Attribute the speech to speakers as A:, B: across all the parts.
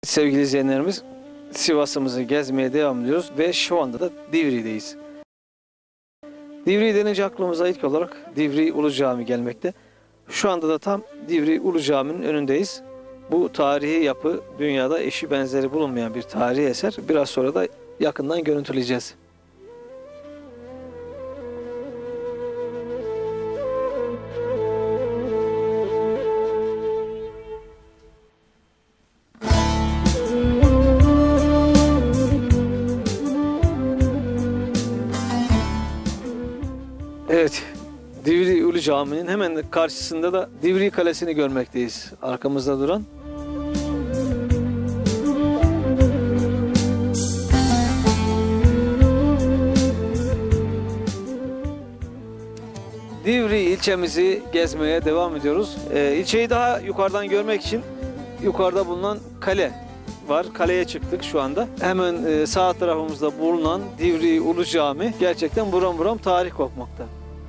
A: Sevgili izleyenlerimiz, Sivas'ımızı gezmeye devam ediyoruz ve şu anda da Divri'deyiz. Divri denince aklımıza ilk olarak Divri Ulu Cami gelmekte. Şu anda da tam Divri Ulu Cami'nin önündeyiz. Bu tarihi yapı dünyada eşi benzeri bulunmayan bir tarihi eser. Biraz sonra da yakından görüntüleyeceğiz. Evet, Divri Ulu Cami'nin hemen karşısında da Divri Kalesi'ni görmekteyiz. Arkamızda duran. Divri ilçemizi gezmeye devam ediyoruz. İlçeyi daha yukarıdan görmek için yukarıda bulunan kale var. Kaleye çıktık şu anda. Hemen sağ tarafımızda bulunan Divri Ulu Cami gerçekten buram buram tarih kokmakta.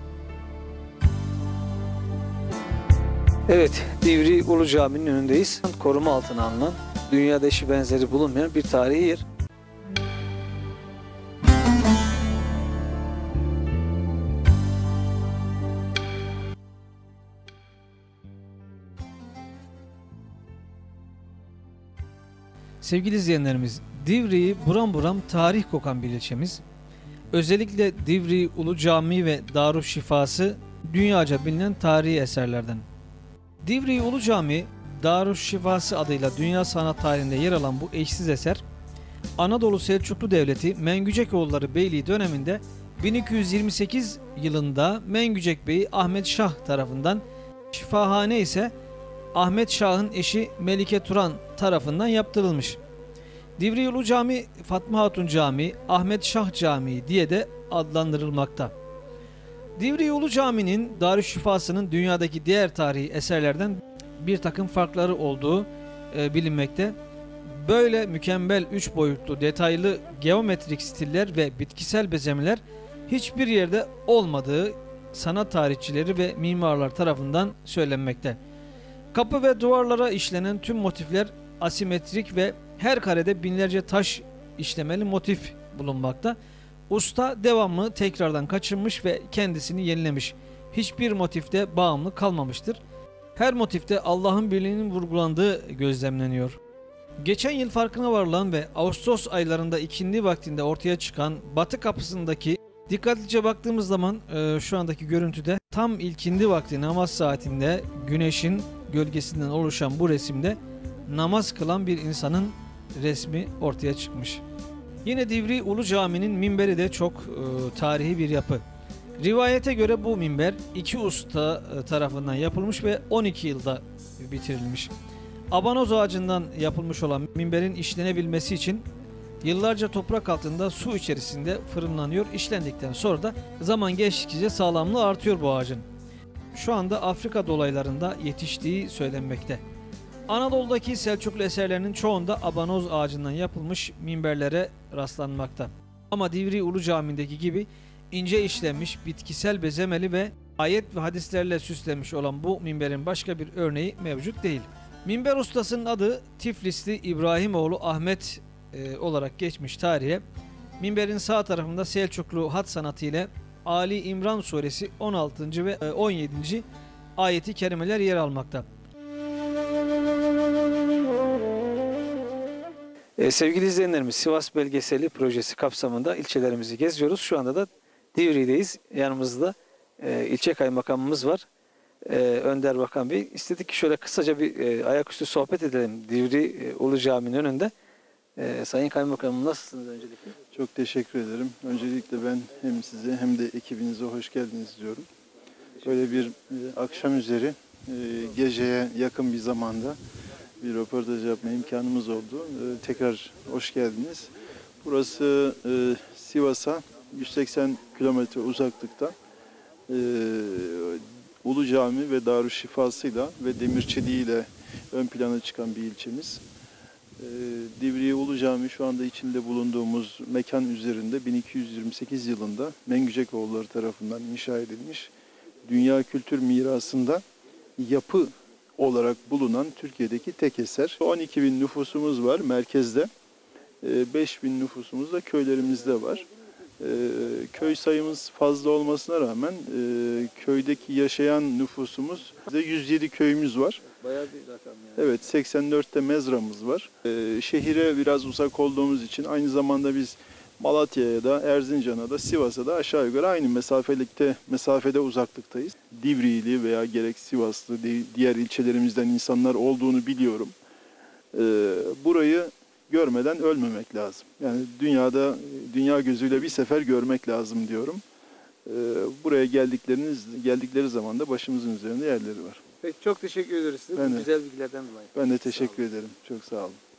A: Evet, Divri Ulu Cami'nin önündeyiz. Koruma altına alınan, dünyada eşi benzeri bulunmayan bir tarihi yer. Sevgili izleyenlerimiz, Divri'yi buram buram tarih kokan bir ilçemiz. Özellikle Divri Ulu Camii ve Darüşşifası dünyaca bilinen tarihi eserlerden. Divri Ulu Camii, Darüşşifası adıyla dünya sanat tarihinde yer alan bu eşsiz eser, Anadolu Selçuklu Devleti Mengücekoğulları Beyliği döneminde 1228 yılında Mengücek Bey Ahmet Şah tarafından, şifahane ise Ahmet Şah'ın eşi Melike Turan tarafından yaptırılmış. Divri Ulu Camii, Fatma Hatun Camii, Ahmet Şah Camii diye de adlandırılmakta. Divri Ulu Cami'nin Darüşşifası'nın dünyadaki diğer tarihi eserlerden bir takım farkları olduğu bilinmekte. Böyle mükemmel 3 boyutlu detaylı geometrik stiller ve bitkisel bezemeler hiçbir yerde olmadığı sanat tarihçileri ve mimarlar tarafından söylenmekte. Kapı ve duvarlara işlenen tüm motifler asimetrik ve her karede binlerce taş işlemeli motif bulunmakta. Usta devamlı tekrardan kaçınmış ve kendisini yenilemiş. Hiçbir motifte bağımlı kalmamıştır. Her motifte Allah'ın birliğinin vurgulandığı gözlemleniyor. Geçen yıl farkına varılan ve Ağustos aylarında ikindi vaktinde ortaya çıkan Batı kapısındaki, dikkatlice baktığımız zaman şu andaki görüntüde tam ilkindi vakti namaz saatinde güneşin gölgesinden oluşan bu resimde namaz kılan bir insanın resmi ortaya çıkmış. Yine Divri Ulu Cami'nin minberi de çok tarihi bir yapı. Rivayete göre bu minber 2 usta tarafından yapılmış ve 12 yılda bitirilmiş. Abanoz ağacından yapılmış olan minberin işlenebilmesi için yıllarca toprak altında su içerisinde fırınlanıyor. İşlendikten sonra da zaman geçtikçe sağlamlığı artıyor bu ağacın. Şu anda Afrika dolaylarında yetiştiği söylenmekte. Anadolu'daki Selçuklu eserlerinin çoğunda abanoz ağacından yapılmış minberlere rastlanmakta. Ama Divri Ulu Camii'ndeki gibi ince işlenmiş, bitkisel bezemeli ve ayet ve hadislerle süslenmiş olan bu minberin başka bir örneği mevcut değil. Minber ustasının adı Tiflisli İbrahimoğlu Ahmet olarak geçmiş tarihe. Minberin sağ tarafında Selçuklu hat sanatı ile Ali İmran suresi 16. ve 17. ayeti kerimeler yer almakta. Sevgili izleyenlerimiz, Sivas Belgeseli projesi kapsamında ilçelerimizi geziyoruz. Şu anda da Divri'deyiz. Yanımızda ilçe kaymakamımız var. Önder Bakan Bey. İstedik ki şöyle kısaca bir ayaküstü sohbet edelim Divri Ulu Cami'nin önünde. Sayın Kaymakamım, nasılsınız öncelikle?
B: Çok teşekkür ederim. Öncelikle ben hem size hem de ekibinize hoş geldiniz diyorum. Böyle bir akşam üzeri geceye yakın bir zamanda bir röportaj yapma imkanımız oldu. Tekrar hoş geldiniz. Burası Sivas'a 180 kilometre uzaklıkta Ulu Cami ve Darüşşifası'yla ve Demirçeliği'yle ön plana çıkan bir ilçemiz. Divriye Ulu Cami şu anda içinde bulunduğumuz mekan üzerinde 1228 yılında Mengücekoğulları tarafından inşa edilmiş. Dünya Kültür Mirası'nda yapı olarak bulunan Türkiye'deki tek eser. 12 bin nüfusumuz var merkezde. 5 bin nüfusumuz da köylerimizde var. Köy sayımız fazla olmasına rağmen köydeki yaşayan nüfusumuz 107 köyümüz var.
A: Bayağı bir rakam yani.
B: Evet, 84'te mezramız var. Şehire biraz uzak olduğumuz için aynı zamanda biz Malatya'ya da, Erzincan'a da, Sivas'a da aşağı yukarı aynı mesafede uzaklıktayız. Divriğili veya gerek Sivaslı diğer ilçelerimizden insanlar olduğunu biliyorum. Burayı görmeden ölmemek lazım. Yani dünya gözüyle bir sefer görmek lazım diyorum. Buraya geldikleri zaman da başımızın üzerinde yerleri var.
A: Peki çok teşekkür ederiz size
B: Ben
A: bu
B: de.
A: güzel bilgilerden dolayı.
B: Ben de teşekkür ederim. Çok sağ olun.